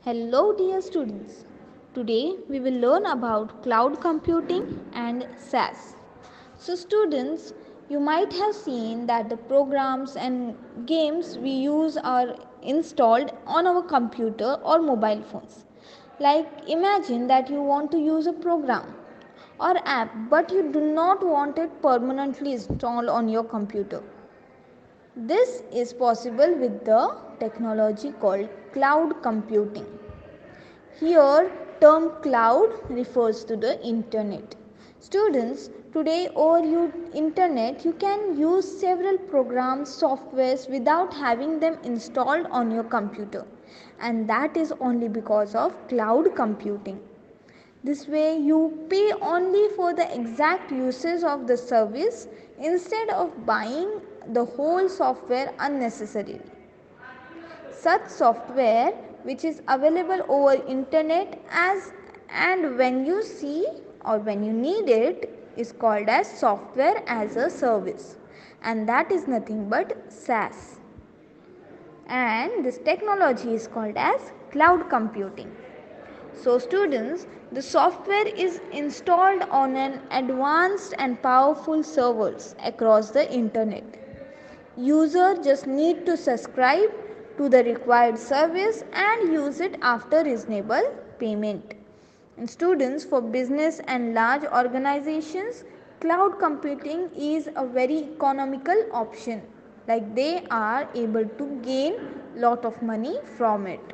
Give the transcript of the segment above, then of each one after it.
Hello, dear students. Today we will learn about cloud computing and SaaS. So, students, you might have seen that the programs and games we use are installed on our computer or mobile phones. Like, imagine that you want to use a program or app, but you do not want it permanently installed on your computer. This is possible with the technology called cloud computing. Here, term cloud refers to the internet. Students, today over your internet, you can use several programs, softwares without having them installed on your computer, and that is only because of cloud computing. This way, you pay only for the exact usage of the service instead of buying the whole software unnecessarily. Such software which is available over internet as and when you see or when you need it is called as software as a service, and that is nothing but SaaS, and this technology is called as cloud computing. So students, the software is installed on an advanced and powerful servers across the internet. User just need to subscribe to the required service and use it after reasonable payment. And students, for business and large organizations, cloud computing is a very economical option. Like they are able to gain lot of money from it.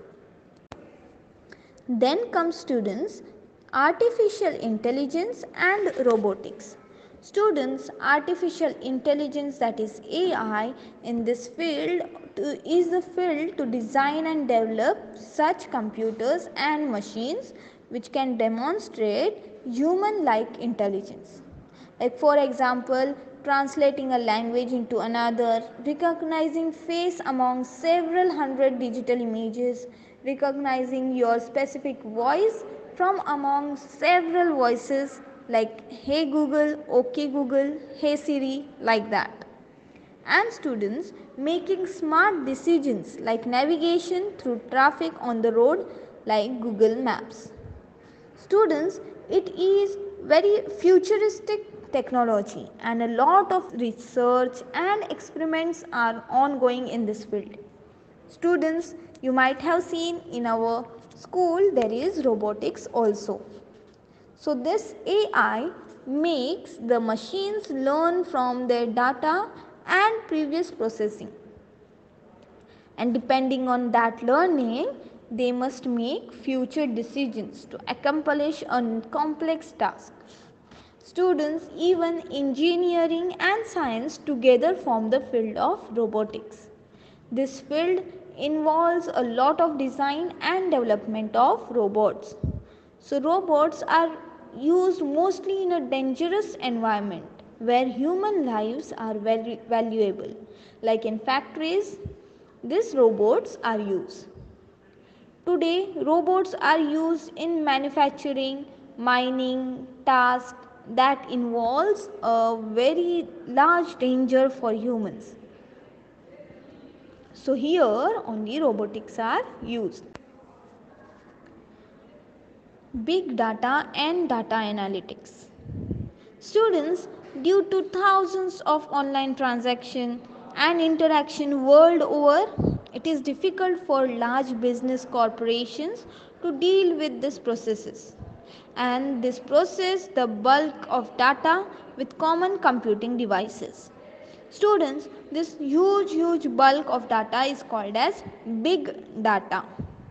Then comes students, artificial intelligence and robotics. Students, artificial intelligence, that is AI, in this field is the field to design and develop such computers and machines which can demonstrate human like intelligence. Like for example, translating a language into another, recognizing face among several hundred digital images, recognizing your specific voice from among several voices like hey Google, okay Google, hey Siri, like that. And students, making smart decisions like navigation through traffic on the road like Google Maps. Students, it is very futuristic technology and a lot of research and experiments are ongoing in this field. Students, you might have seen in our school there is robotics also. So this AI makes the machines learn from their data and previous processing, and depending on that learning they must make future decisions to accomplish a complex task. Students, even engineering and science together form the field of robotics. This field involves a lot of design and development of robots. So robots are used mostly in a dangerous environment where human lives are very valuable, like in factories. These robots are used. Today, robots are used in manufacturing, mining, tasks that involves a very large danger for humans. So here only robotics are used. Big data and data analytics. Students, due to thousands of online transaction and interaction world over, it is difficult for large business corporations to deal with these processes. And this process the bulk of data with common computing devices. Students, this huge bulk of data is called as big data,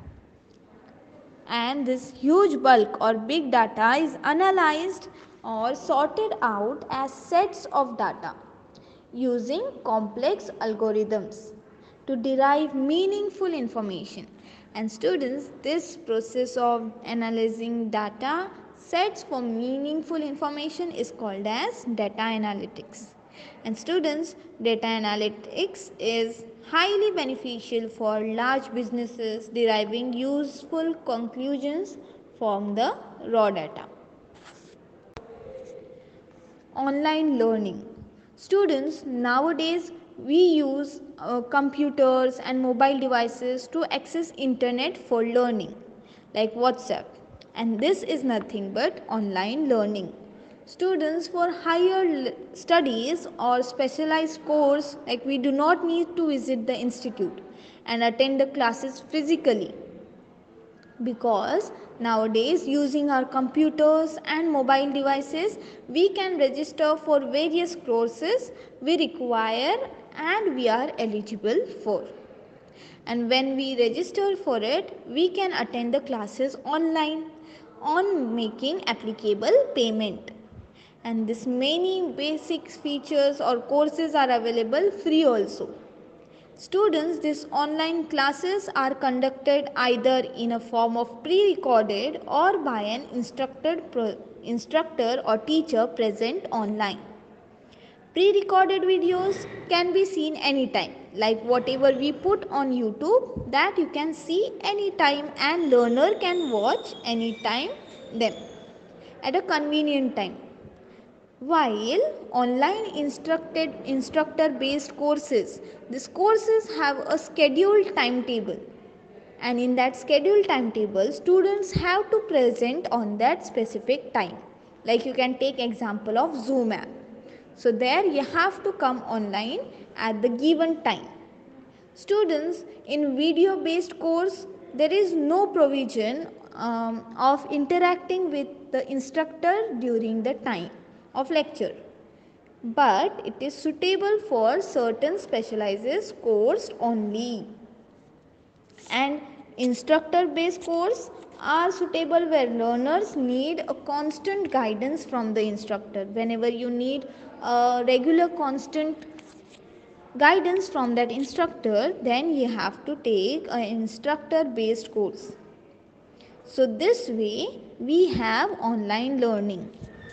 and this huge bulk or big data is analyzed or sorted out as sets of data using complex algorithms to derive meaningful information. And students, this process of analyzing data sets for meaningful information is called as data analytics. And students, data analytics is highly beneficial for large businesses deriving useful conclusions from the raw data. Online learning. Students, nowadays we use computers and mobile devices to access internet for learning, like WhatsApp, and this is nothing but online learning. Students for higher studies or specialized course, like we do not need to visit the institute and attend the classes physically, because nowadays using our computers and mobile devices we can register for various courses we require and we are eligible for, and when we register for it we can attend the classes online on making applicable payment, and this many basic features or courses are available free also. Students, these online classes are conducted either in a form of pre-recorded or by an instructor or teacher present online. Pre-recorded videos can be seen anytime, like whatever we put on YouTube, that you can see anytime and learner can watch anytime them at a convenient time. While online instructor based courses, these courses have a scheduled timetable, and in that scheduled timetable students have to present on that specific time. Like you can take example of Zoom app. So there you have to come online at the given time. Students in video based course, there is no provision of interacting with the instructor during the time of lecture, but it is suitable for certain specialized course only. And instructor based course are suitable where learners need a constant guidance from the instructor. Whenever you need a regular constant guidance from that instructor, then you have to take an instructor based course. So this way we have online learning.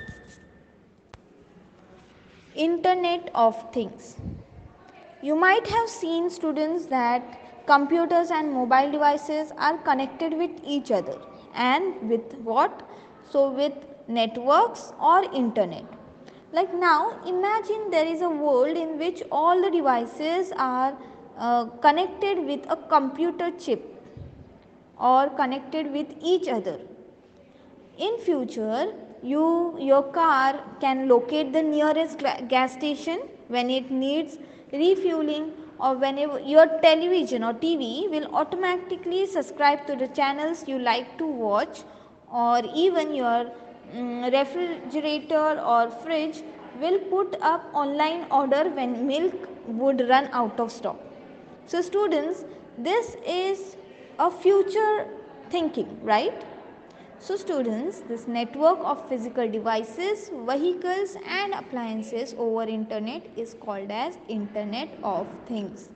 Internet of Things. You might have seen, students, that computers and mobile devices are connected with each other, and with what? So with networks or internet. Like now imagine there is a world in which all the devices are connected with a computer chip or connected with each other. In future, your car can locate the nearest gas station when it needs refueling, or whenever your television or TV will automatically subscribe to the channels you like to watch, or even your refrigerator or fridge will put up online order when milk would run out of stock. So students, this is a future thinking, right? So students, this network of physical devices, vehicles and appliances over internet is called as Internet of Things.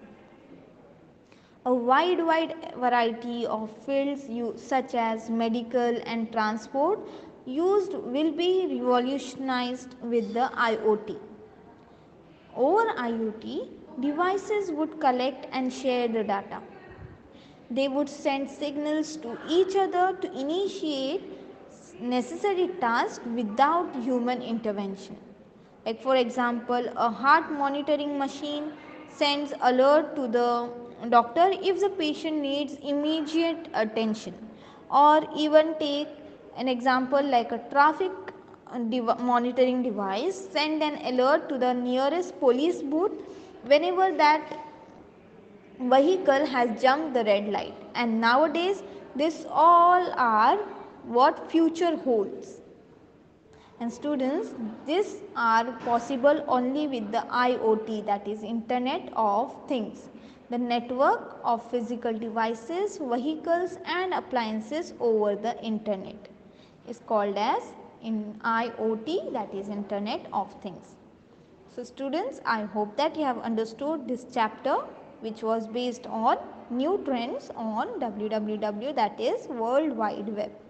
A wide variety of fields such as medical and transport will be revolutionized with the IoT. Over IoT, devices would collect and share the data. They would send signals to each other to initiate necessary tasks without human intervention. Like for example, a heart monitoring machine sends alert to the doctor if the patient needs immediate attention. Or even take an example like a traffic monitoring device send an alert to the nearest police booth whenever that vehicle has jumped the red light. And nowadays this all are what future holds. And students, these are possible only with the IoT, that is Internet of Things, the network of physical devices, vehicles and appliances over the internet is called as in IoT, that is Internet of Things. So students, I hope that you have understood this chapter, which was based on new trends on WWW, that is World Wide Web.